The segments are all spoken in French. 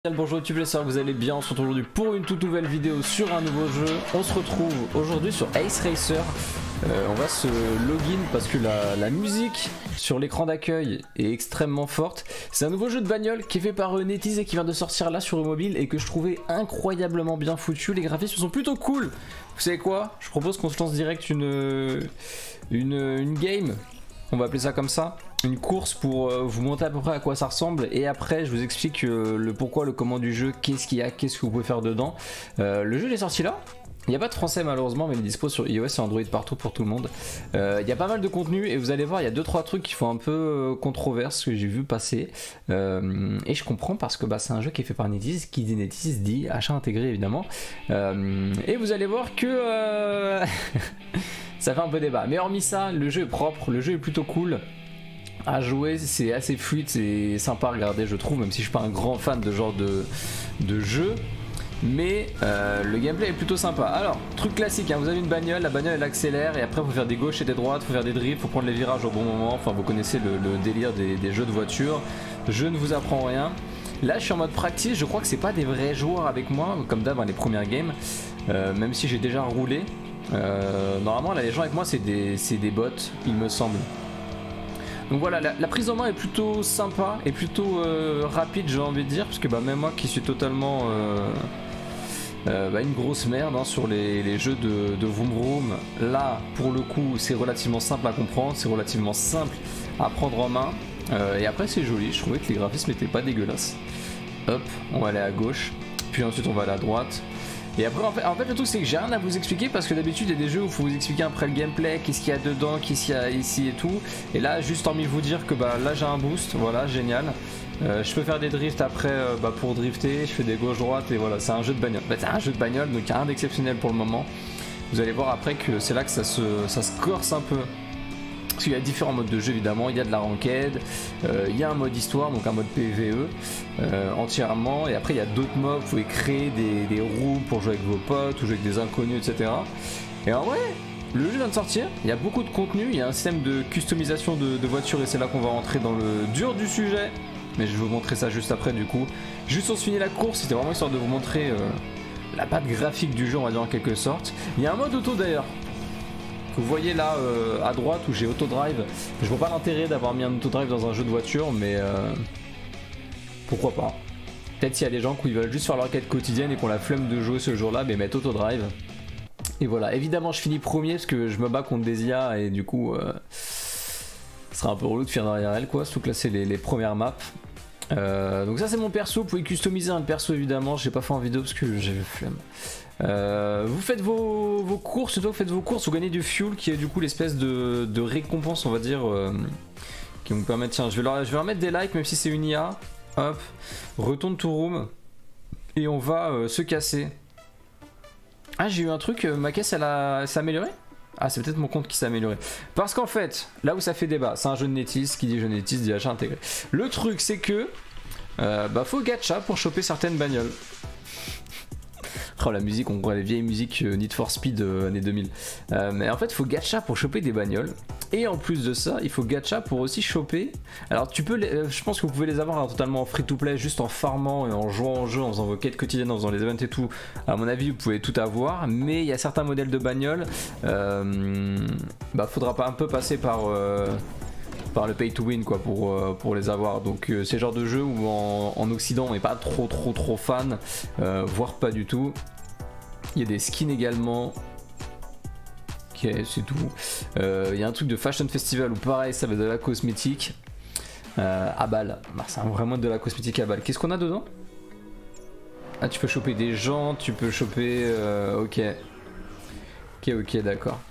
Bonjour YouTube, j'espère que vous allez bien. On se retrouve aujourd'hui pour une toute nouvelle vidéo sur un nouveau jeu. On se retrouve aujourd'hui sur Ace Racer. On va se login parce que la musique sur l'écran d'accueil est extrêmement forte. C'est un nouveau jeu de bagnole qui est fait par NetEase et qui vient de sortir là sur le mobile et que je trouvais incroyablement bien foutu. Les graphismes sont plutôt cool. Vous savez quoi? Je propose qu'on se lance direct une game. On va appeler ça comme ça, une course pour vous montrer à peu près à quoi ça ressemble et après je vous explique le pourquoi, le comment du jeu, qu'est-ce qu'il y a, qu'est-ce que vous pouvez faire dedans. Le jeu il est sorti là, il n'y a pas de français malheureusement mais il est dispo sur iOS et Android partout pour tout le monde. Il y a pas mal de contenu et vous allez voir il y a 2-3 trucs qui font un peu controverse que j'ai vu passer et je comprends parce que c'est un jeu qui est fait par NetEase, qui dit NetEase dit achat intégré évidemment et vous allez voir que... ça fait un peu débat, mais hormis ça, le jeu est propre, le jeu est plutôt cool à jouer, c'est assez fluide, c'est sympa à regarder je trouve, même si je suis pas un grand fan de genre de jeu, mais le gameplay est plutôt sympa. Alors, truc classique, hein, vous avez une bagnole, la bagnole elle accélère et après il faut faire des gauches et des droites, il faut faire des drifts, il faut prendre les virages au bon moment, enfin vous connaissez le délire des jeux de voiture, je ne vous apprends rien. Là je suis en mode practice, je crois que c'est pas des vrais joueurs avec moi, comme d'hab dans les premières games, même si j'ai déjà roulé. Normalement là les gens avec moi c'est des bots il me semble. Donc voilà, la prise en main est plutôt sympa et plutôt rapide j'ai envie de dire, parce que même moi qui suis totalement une grosse merde hein, sur les jeux de Vroom Vroom, là pour le coup c'est relativement simple à comprendre, c'est relativement simple à prendre en main et après c'est joli, je trouvais que les graphismes étaient pas dégueulasses. Hop, on va aller à gauche, puis ensuite on va aller à droite. Et après en fait le truc c'est que j'ai rien à vous expliquer parce que d'habitude il y a des jeux où il faut vous expliquer après le gameplay, qu'est-ce qu'il y a dedans, qu'est-ce qu'il y a ici et tout. Et là juste envie de vous dire que là j'ai un boost, voilà génial. Je peux faire des drifts après pour drifter, je fais des gauche droite et voilà, c'est un jeu de bagnole. C'est un jeu de bagnole donc il n'y a rien d'exceptionnel pour le moment. Vous allez voir après que c'est là que ça se corse un peu. Parce qu'il y a différents modes de jeu évidemment, il y a de la ranked, il y a un mode histoire, donc un mode PvE entièrement, et après il y a d'autres mobs, vous pouvez créer des rooms pour jouer avec vos potes, ou jouer avec des inconnus, etc. Et en vrai, le jeu vient de sortir, il y a beaucoup de contenu, il y a un système de customisation de voitures, et c'est là qu'on va rentrer dans le dur du sujet, mais je vais vous montrer ça juste après du coup. Juste on se finit la course, c'était vraiment histoire de vous montrer la patte graphique du jeu, on va dire en quelque sorte. Il y a un mode auto d'ailleurs. Vous voyez là à droite où j'ai autodrive. Je vois pas l'intérêt d'avoir mis un autodrive dans un jeu de voiture, mais pourquoi pas. Peut-être s'il y a des gens qui veulent juste faire leur quête quotidienne et qu'on la flemme de jouer ce jour-là, mais mettre autodrive. Et voilà, évidemment je finis premier parce que je me bats contre des IA et du coup ce sera un peu relou de finir derrière elle quoi, surtout que là c'est les premières maps. Donc ça c'est mon perso, vous pouvez customiser un perso évidemment, j'ai pas fait en vidéo parce que j'ai le flemme. Vous faites vos courses, vous faites vos courses, vous gagnez du fuel qui est du coup l'espèce de récompense on va dire qui vous permet, tiens je vais leur mettre des likes même si c'est une IA, hop, retourne to room et on va se casser. Ah j'ai eu un truc, ma caisse elle s'est améliorée. Ah c'est peut-être mon compte qui s'est amélioré. Parce qu'en fait, là où ça fait débat, c'est un jeu de NetEase, qui dit jeu de NetEase dit achat intégré. Le truc c'est que faut gacha pour choper certaines bagnoles. Oh la musique, on croit les vieilles musiques Need for Speed années 2000. Mais en fait il faut gacha pour choper des bagnoles. Et en plus de ça, il faut gacha pour aussi choper. Alors tu peux je pense que vous pouvez les avoir totalement en free to play, juste en farmant et en jouant au jeu, en faisant vos quêtes quotidiennes, en faisant les events et tout. À mon avis vous pouvez tout avoir. Mais il y a certains modèles de bagnoles, faudra pas un peu passer par le pay to win quoi pour les avoir. Donc c'est le genre de jeu où en Occident on n'est pas trop fan, voire pas du tout. Il y a des skins également. Ok c'est tout. Il y a un truc de Fashion Festival où pareil ça va de la cosmétique à balle. C'est vraiment de la cosmétique à balle. Qu'est-ce qu'on a dedans? Ah tu peux choper des gens, tu peux choper ok d'accord.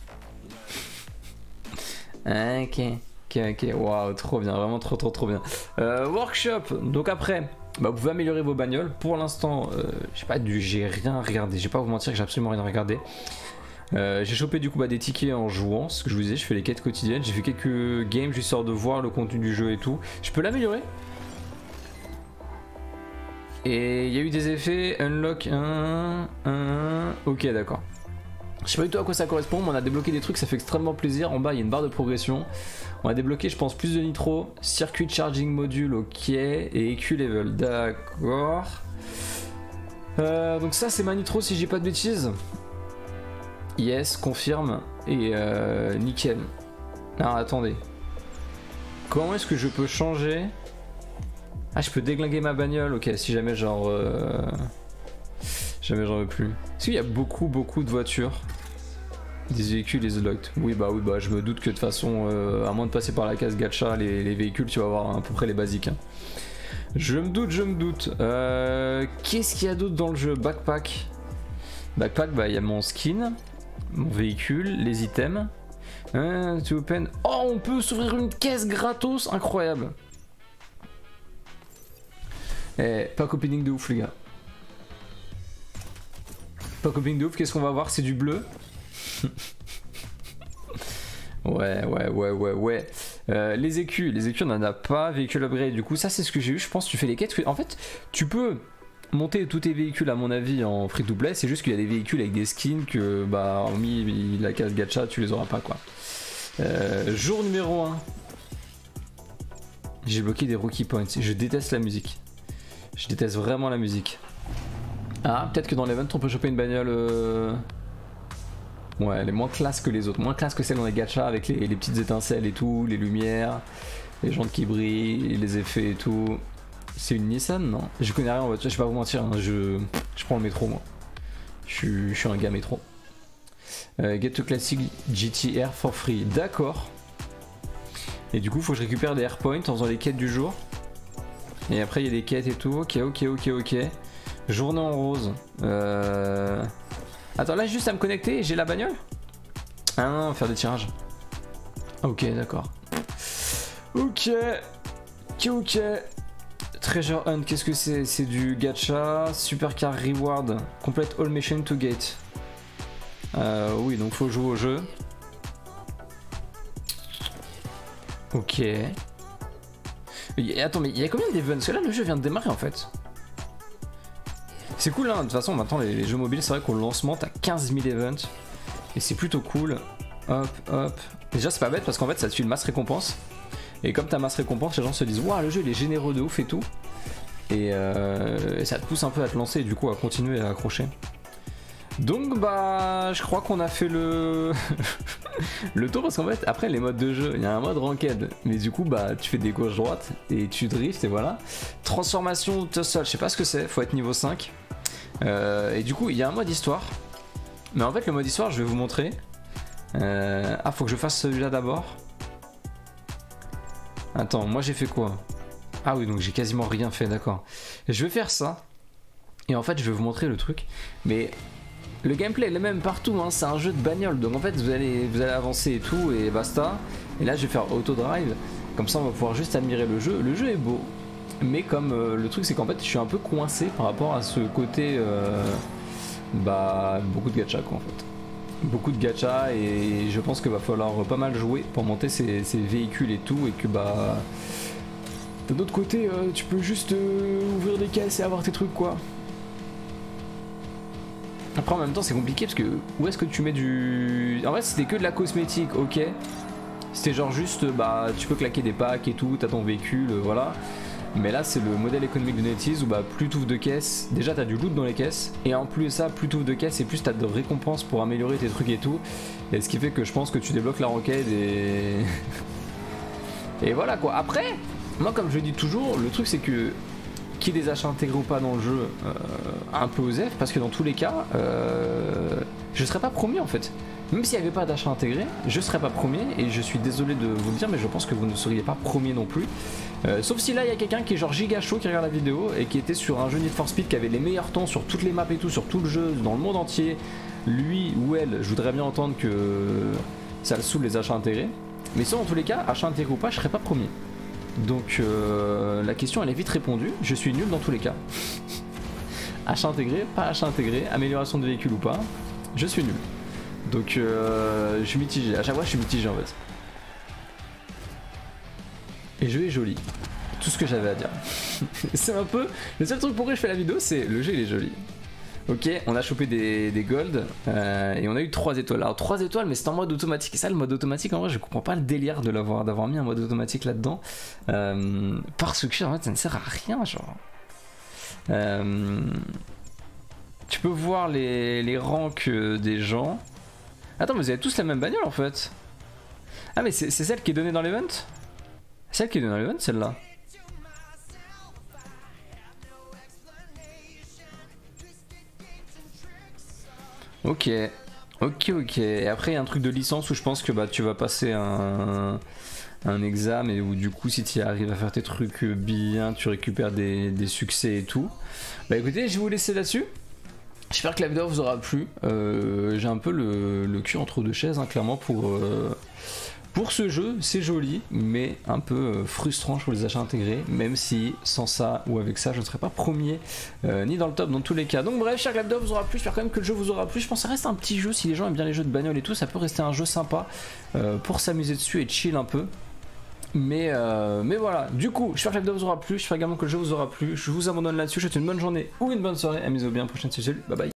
Ok, waouh, trop bien, vraiment trop bien. Workshop, donc après, vous pouvez améliorer vos bagnoles. Pour l'instant, j'ai rien regardé, je vais pas vous mentir que j'ai absolument rien regardé. J'ai chopé du coup des tickets en jouant, ce que je vous disais, je fais les quêtes quotidiennes, j'ai fait quelques games, j'essaie de voir le contenu du jeu et tout. Je peux l'améliorer. Et il y a eu des effets, unlock 1, ok d'accord. Je sais pas du tout à quoi ça correspond, mais on a débloqué des trucs, ça fait extrêmement plaisir. En bas, il y a une barre de progression. On a débloqué, je pense, plus de nitro, circuit charging module, ok, et EQ level, d'accord. Donc ça, c'est ma nitro si j'ai pas de bêtises. Yes, confirme, et nickel. Alors attendez. Comment est-ce que je peux changer? Ah, je peux déglinguer ma bagnole, ok, si jamais genre... Jamais j'en veux plus. Est-ce qu'il y a beaucoup de voitures? Des véhicules is locked. Oui bah je me doute que de toute façon, à moins de passer par la case gacha, les véhicules tu vas avoir à peu près les basiques. Hein. Je me doute. Qu'est-ce qu'il y a d'autre dans le jeu? Backpack. Backpack, bah il y a mon skin, mon véhicule, les items. To open. Oh, on peut s'ouvrir une caisse gratos, incroyable. Pack opening de ouf les gars. Pack opening de ouf, qu'est-ce qu'on va voir? C'est du bleu. Ouais. Les écus on en a pas. Véhicule upgrade, du coup ça c'est ce que j'ai eu. Je pense que tu fais les quêtes. En fait tu peux monter tous tes véhicules à mon avis en free to play. C'est juste qu'il y a des véhicules avec des skins que bah hormis la case gacha tu les auras pas quoi. Jour numéro 1. J'ai bloqué des rookie points. Je déteste la musique. Je déteste vraiment la musique. Ah, peut-être que dans l'event on peut choper une bagnole. Ouais, elle est moins classe que les autres, moins classe que celle dans les gachas avec les petites étincelles et tout, les lumières, les jantes qui brillent, les effets et tout. C'est une Nissan, non? Je connais rien en voiture, je vais pas vous mentir, hein, je prends le métro moi. Je suis un gars métro. Get to Classic GTR for free, d'accord. Et du coup, faut que je récupère des airpoints en faisant les quêtes du jour. Et après, il y a des quêtes et tout, ok. Journée en rose. Attends, là juste à me connecter et j'ai la bagnole? Ah non, faire des tirages. Ok, d'accord. Ok. Treasure Hunt, qu'est-ce que c'est? C'est du gacha. Supercar Reward. Complete all mission to gate. Oui, donc faut jouer au jeu. Ok. Attends, mais il y a combien d'events? Parce que là, le jeu vient de démarrer en fait. C'est cool, hein. De toute façon, maintenant, les jeux mobiles, c'est vrai qu'au lancement, t'as 15 000 events. Et c'est plutôt cool. Hop. Déjà, c'est pas bête parce qu'en fait, ça te suit une masse récompense. Et comme t'as masse récompense, les gens se disent, waouh, le jeu, il est généreux de ouf et tout. Et ça te pousse un peu à te lancer et du coup, à continuer à accrocher. Donc, bah, je crois qu'on a fait le tour parce qu'en fait, après, les modes de jeu, il y a un mode ranked. Mais du coup, bah, tu fais des gauche-droite et tu drifts et voilà. Transformation tussle, je sais pas ce que c'est, faut être niveau 5. Et du coup il y a un mode histoire. Mais en fait le mode histoire je vais vous montrer. Ah faut que je fasse celui-là d'abord. Attends, moi j'ai fait quoi? Ah oui, donc j'ai quasiment rien fait, d'accord. Je vais faire ça. Et en fait je vais vous montrer le truc. Mais le gameplay est le même partout, hein. C'est un jeu de bagnole. Donc en fait vous allez avancer et tout et basta. Et là je vais faire auto drive. Comme ça on va pouvoir juste admirer le jeu. Le jeu est beau. Mais comme le truc c'est qu'en fait je suis un peu coincé par rapport à ce côté bah beaucoup de gacha quoi en fait. Beaucoup de gacha et je pense qu'il va falloir pas mal jouer pour monter ces véhicules et tout et que bah d'un autre côté tu peux juste ouvrir des caisses et avoir tes trucs quoi. Après en même temps c'est compliqué parce que où est-ce que tu mets du... En vrai si c'était que de la cosmétique ok. C'était genre juste bah tu peux claquer des packs et tout, t'as ton véhicule voilà. Mais là c'est le modèle économique de NetEase où bah plus tu ouvres de caisses, déjà t'as du loot dans les caisses, et en plus de ça, plus tu ouvres de caisses et plus t'as de récompenses pour améliorer tes trucs et tout, et ce qui fait que je pense que tu débloques la roquette et... et voilà quoi. Après, moi comme je dis toujours, le truc c'est que qu'il y ait des achats intégrés ou pas dans le jeu, un peu osef, parce que dans tous les cas, je serais pas premier en fait. Même s'il n'y avait pas d'achat intégré, je serais pas premier et je suis désolé de vous le dire mais je pense que vous ne seriez pas premier non plus. Sauf si là il y a quelqu'un qui est genre giga chaud qui regarde la vidéo et qui était sur un jeu Need for Speed qui avait les meilleurs temps sur toutes les maps et tout, sur tout le jeu, dans le monde entier. Lui ou elle, je voudrais bien entendre que ça le saoule les achats intégrés. Mais ça en tous les cas, achat intégré ou pas, je serais pas premier. Donc la question elle est vite répondue, je suis nul dans tous les cas. Achat intégré, pas achat intégré, amélioration de véhicule ou pas, je suis nul. Donc je suis mitigé, à chaque fois je suis mitigé en fait. Et le jeu est joli, tout ce que j'avais à dire. C'est un peu, le seul truc pour lequel je fais la vidéo c'est le jeu il est joli. Ok, on a chopé des golds et on a eu 3 étoiles. Alors 3 étoiles, mais c'est en mode automatique. Et ça, le mode automatique, en vrai, je comprends pas le délire de d'avoir mis un mode automatique là-dedans. Parce que en fait, ça ne sert à rien, genre. Tu peux voir les ranks des gens. Attends, mais vous avez tous la même bagnole en fait. Ah, mais c'est celle qui est donnée dans l'event? Celle qui est donnée dans l'event, celle-là. Ok, ok. Et après, il y a un truc de licence où je pense que bah, tu vas passer un examen et où du coup, si tu arrives à faire tes trucs bien, tu récupères des succès et tout. Bah écoutez, je vais vous laisser là-dessus. J'espère que la vidéo vous aura plu. J'ai un peu le cul entre deux chaises, hein, clairement, pour ce jeu. C'est joli, mais un peu frustrant pour les achats intégrés, même si sans ça ou avec ça, je ne serais pas premier, ni dans le top dans tous les cas. Donc bref, j'espère que la vidéo vous aura plu, j'espère quand même que le jeu vous aura plu. Je pense que ça reste un petit jeu, si les gens aiment bien les jeux de bagnole et tout, ça peut rester un jeu sympa pour s'amuser dessus et chill un peu. Mais voilà, du coup, j'espère que la vidéo vous aura plu, j'espère également que le jeu vous aura plu. Je vous abandonne là-dessus, je vous souhaite une bonne journée ou une bonne soirée, amusez-vous bien, prochaine salut, bye bye.